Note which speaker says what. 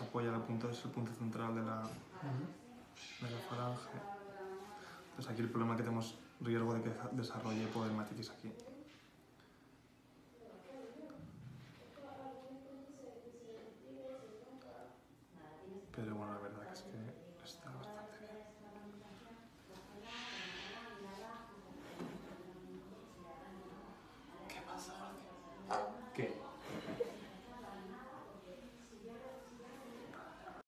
Speaker 1: apoya el punto, es el punto central de la falange. Entonces aquí el problema es que tenemos riesgo de que desarrolle podermatitis aquí.